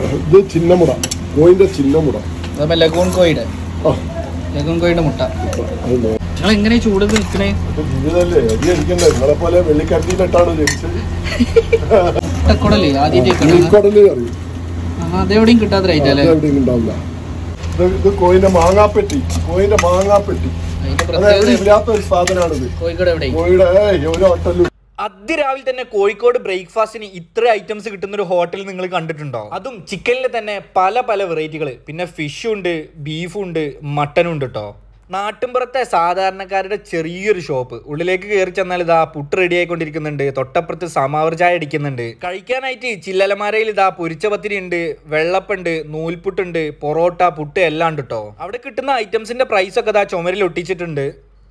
ഇത് ചിന്നമുട, കോയിന്റെ ചിന്നമുട. ലഗൂൺ കോയിയുടെ മുട്ട. നിങ്ങൾ എങ്ങനെ ചൂട് നിൽക്കണേ? ജീവിതല്ലേ, അരി അടിക്കണ്ടേ? നിങ്ങളെ പോലെ വെള്ളിക്കട്ടിയിലിട്ടാണ് ജനിച്ചത്. മുട്ടക്കുടല് ആദ്യമായിട്ട് അതെവിടെയും കിട്ടാത്ത റേറ്റ് അല്ലേ? എവിടെയും ഉണ്ടാവില്ല. ഇത് കോയിന്റെ മാങ്ങാപ്പെട്ടി, കോയിന്റെ മാങ്ങാപ്പെട്ടി. ഇല്ലാത്തൊരു സാധനമാണിത്. കോഴിയുടെ ഒരു ഹോട്ടലിൽ അതിരാവിലെ തന്നെ കോഴിക്കോട് ബ്രേക്ക്ഫാസ്റ്റിന് ഇത്ര ഐറ്റംസ് കിട്ടുന്ന ഒരു ഹോട്ടൽ നിങ്ങൾ കണ്ടിട്ടുണ്ടോ? അതും ചിക്കനിൽ തന്നെ പല പല വെറൈറ്റികൾ. പിന്നെ ഫിഷും ഉണ്ട്, ബീഫും ഉണ്ട്, മട്ടനും ഉണ്ട് കേട്ടോ. നാട്ടിൻപുറത്തെ സാധാരണക്കാരുടെ ചെറിയൊരു ഷോപ്പ്. ഉള്ളിലേക്ക് കയറി ചെന്നാൽ ഇതാ പുട്ട് റെഡി ആയിക്കൊണ്ടിരിക്കുന്നുണ്ട്. തൊട്ടപ്പുറത്ത് സമാവർ ചായ അടിക്കുന്നുണ്ട്. കഴിക്കാനായിട്ട് ചില്ലലമാരയിൽ ഇതാ പൊരിച്ച പത്തിരി ഉണ്ട്, വെള്ളപ്പുണ്ട്, നൂൽപുട്ടുണ്ട്, പൊറോട്ട, പുട്ട് എല്ലാം ഉണ്ട് കേട്ടോ. അവിടെ കിട്ടുന്ന ഐറ്റംസിന്റെ പ്രൈസ് ഒക്കെ ഇതാ ചുമരിൽ ഒട്ടിച്ചിട്ടുണ്ട്.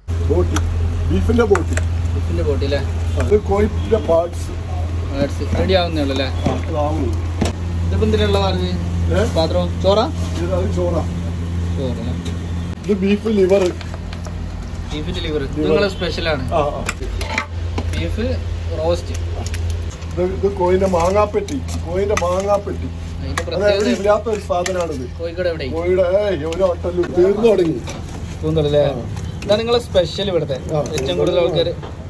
റെഡി ആവുന്നേ പാത്രം ചോറാ? ഇത് ബീഫ് ലിവർ. നിങ്ങളെ സ്പെഷ്യലാണ് ബീഫ് റോസ്റ്റ്. ഇത് കോയിന്റെ മാങ്ങാപ്പെട്ടി, കോയിന്റെ മാങ്ങാപ്പെട്ടി. ഇല്ലാത്തൊരു സാധനമാണിത്. കോഴിയുടെ ഒരു ഹോട്ടലിൽ തീർന്നു തുടങ്ങി. ഇതാ നിങ്ങളെ സ്പെഷ്യൽ ഇവിടുത്തെ ഏറ്റവും കൂടുതൽ ആൾക്കാർ.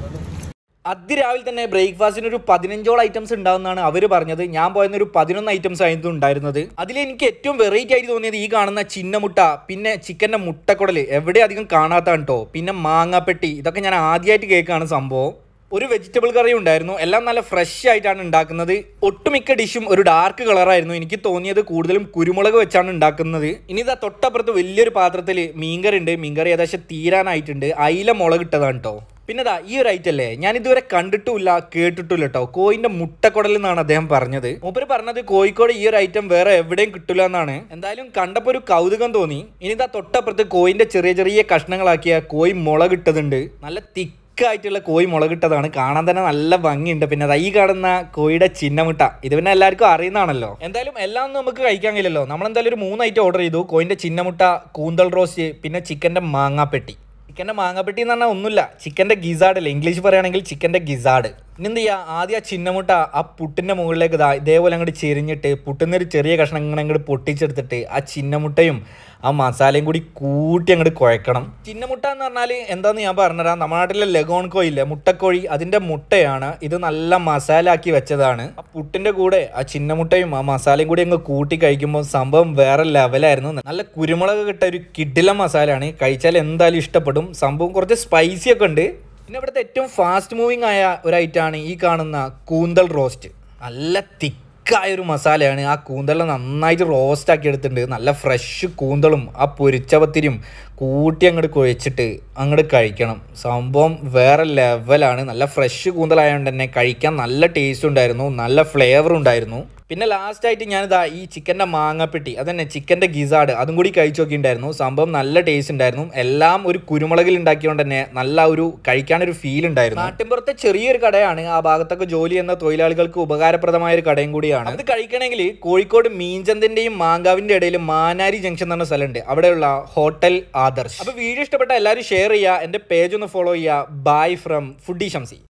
അതിരാവിലെ തന്നെ ബ്രേക്ക്ഫാസ്റ്റിന് ഒരു 15ഓളം ഐറ്റംസ് ഉണ്ടാവുന്നതാണ് അവർ പറഞ്ഞത്. ഞാൻ പോയെന്ന് ഒരു 11 ഐറ്റംസ് ആയിരുന്നു ഉണ്ടായിരുന്നത്. അതിലെനിക്ക് ഏറ്റവും വെറൈറ്റി ആയിട്ട് തോന്നിയത് ഈ കാണുന്ന ചിന്നമുട്ട, പിന്നെ ചിക്കൻ്റെ മുട്ടക്കുടല് എവിടെ അധികം കാണാത്താണ് കേട്ടോ. പിന്നെ മാങ്ങാപ്പെട്ടി, ഇതൊക്കെ ഞാൻ ആദ്യമായിട്ട് കേൾക്കാണ് സംഭവം. ഒരു വെജിറ്റബിൾ കറി ഉണ്ടായിരുന്നു. എല്ലാം നല്ല ഫ്രഷ് ആയിട്ടാണ് ഉണ്ടാക്കുന്നത്. ഒട്ടുമിക്ക ഡിഷും ഒരു ഡാർക്ക് കളറായിരുന്നു. എനിക്ക് തോന്നിയത് കൂടുതലും കുരുമുളക് വെച്ചാണ് ഉണ്ടാക്കുന്നത്. ഇനി ഇതാ തൊട്ടപ്പുറത്ത് വലിയൊരു പാത്രത്തിൽ മീൻകറി ഉണ്ട്. മീൻകറി ഏകദേശം തീരാനായിട്ടുണ്ട്. അയില മുളക് ഇട്ടതാണ് കേട്ടോ. പിന്നെ ദാ ഈ ഒരു ഐറ്റം അല്ലേ, ഞാൻ ഇതുവരെ കണ്ടിട്ടുമില്ല കേട്ടിട്ടില്ല കേട്ടോ. കോയിന്റെ മുട്ടക്കുടൽ എന്നാണ് അദ്ദേഹം പറഞ്ഞത്. മൂപ്പര് പറഞ്ഞത് കോഴിക്കോട് ഈ ഒരു ഐറ്റം വേറെ എവിടെയും കിട്ടില്ല എന്നാണ്. എന്തായാലും കണ്ടപ്പോൾ ഒരു കൗതുകം തോന്നി. ഇനി ഇതാ തൊട്ടപ്പുറത്ത് കോയിന്റെ ചെറിയ ചെറിയ കഷ്ണങ്ങളാക്കിയ കോഴി മുളകിട്ടതുണ്ട്. നല്ല തിക്കായിട്ടുള്ള കോഴി മുളകിട്ടതാണ്. കാണാൻ തന്നെ നല്ല ഭംഗിയുണ്ട്. പിന്നെ ഈ കാണുന്ന കോഴിയുടെ ചിന്നമുട്ട, ഇത് പിന്നെ എല്ലാവർക്കും അറിയുന്നതാണല്ലോ. എന്തായാലും എല്ലാം ഒന്നും നമുക്ക് കഴിക്കാൻ കഴിയില്ലല്ലോ. നമ്മളെന്തായാലും ഒരു 3 ഐറ്റം ഓർഡർ ചെയ്തു. കോഴിന്റെ ചിന്നമുട്ട, കൂന്തൽ റോസ്റ്റ്, പിന്നെ ചിക്കന്റെ മാങ്ങാപ്പെട്ടി. ചിക്കൻ്റെ മാങ്ങാപ്പെട്ടി എന്ന് പറഞ്ഞാൽ ഒന്നുമില്ല, ചിക്കൻ്റെ ഗിസാഡ് അല്ലേ, ഇംഗ്ലീഷ് പറയുകയാണെങ്കിൽ ചിക്കൻ്റെ ഗിസാഡ്. ഇനി എന്ത് ചെയ്യുക, ആദ്യം ആ ചിന്നമുട്ട ആ പുട്ടിൻ്റെ മുകളിലേക്ക് ഇതേപോലെ അങ്ങോട്ട് ചെരിഞ്ഞിട്ട് പുട്ടുന്നൊരു ചെറിയ കഷ്ണം ഇങ്ങനെ അങ്ങോട്ട് പൊട്ടിച്ചെടുത്തിട്ട് ആ ചിന്നമുട്ടയും ആ മസാലയും കൂടി കൂട്ടി അങ്ങോട്ട് കുഴക്കണം. ചിന്നമുട്ട എന്ന് പറഞ്ഞാൽ എന്താണെന്ന് ഞാൻ പറഞ്ഞുതരാം. നമ്മുടെ നാട്ടിലെ ലഗോൺ കോഴിയില്ലേ, മുട്ടക്കോഴി, അതിൻ്റെ മുട്ടയാണ്. ഇത് നല്ല മസാല ആക്കി വെച്ചതാണ്. ആ പുട്ടിൻ്റെ കൂടെ ആ ചിന്നമുട്ടയും ആ മസാലയും കൂടി അങ്ങ് കൂട്ടി കഴിക്കുമ്പോൾ സംഭവം വേറെ ലെവലായിരുന്നു. നല്ല കുരുമുളക് കിട്ട ഒരു കിടിലൻ മസാലയാണ്. കഴിച്ചാൽ എന്തായാലും ഇഷ്ടപ്പെടും. സംഭവം കുറച്ച് സ്പൈസി ഒക്കെ ഉണ്ട്. പിന്നെ ഇവിടുത്തെ ഏറ്റവും ഫാസ്റ്റ് മൂവിങ് ആയ ഒരു ഐറ്റമാണ് ഈ കാണുന്ന കൂന്തൽ റോസ്റ്റ്. നല്ല തിക്കായൊരു മസാലയാണ്. ആ കൂന്തൽ നന്നായിട്ട് റോസ്റ്റ് ആക്കി എടുത്തിട്ടുണ്ട്. നല്ല ഫ്രഷ് കൂന്തളും ആ പൊരിച്ച പത്തിരിയും കൂട്ടി അങ്ങോട്ട് കുഴച്ചിട്ട് അങ്ങോട്ട് കഴിക്കണം. സംഭവം വേറെ ലെവലാണ്. നല്ല ഫ്രഷ് കൂന്തലായതുകൊണ്ട് തന്നെ കഴിക്കാൻ നല്ല ടേസ്റ്റ് ഉണ്ടായിരുന്നു, നല്ല ഫ്ലേവർ ഉണ്ടായിരുന്നു. പിന്നെ ലാസ്റ്റായിട്ട് ഞാനിതാ ഈ ചിക്കൻ്റെ മാങ്ങാപ്പെട്ടി, അതന്നെ ചിക്കൻ്റെ ഗിസാഡ്, അതും കൂടി കഴിച്ചു നോക്കിയിട്ടുണ്ടായിരുന്നു. സംഭവം നല്ല ടേസ്റ്റ് ഉണ്ടായിരുന്നു. എല്ലാം ഒരു കുരുമുളകിൽ ഉണ്ടാക്കിയതുകൊണ്ട് തന്നെ നല്ല ഒരു കഴിക്കാനൊരു ഫീൽ ഉണ്ടായിരുന്നു. നാട്ടിൻപുറത്തെ ചെറിയൊരു കടയാണ്. ആ ഭാഗത്തൊക്കെ ജോലി ചെയ്യുന്ന തൊഴിലാളികൾക്ക് ഉപകാരപ്രദമായ ഒരു കടയും കൂടിയാണ്. അത് കഴിക്കണമെങ്കിൽ കോഴിക്കോട് മീൻചന്തിൻ്റെയും മാങ്കാവിൻ്റെ ഇടയിൽ മാനാരി ജംഗ്ഷൻ എന്ന് പറഞ്ഞ സ്ഥലമുണ്ട്. അവിടെയുള്ള ഹോട്ടൽ ആദർശ്. അപ്പോൾ വീഡിയോ ഇഷ്ടപ്പെട്ട എല്ലാവരും ഷെയർ ചെയ്യുക, എൻ്റെ പേജ് ഒന്ന് ഫോളോ ചെയ്യുക. Bye from foodie Shamsi.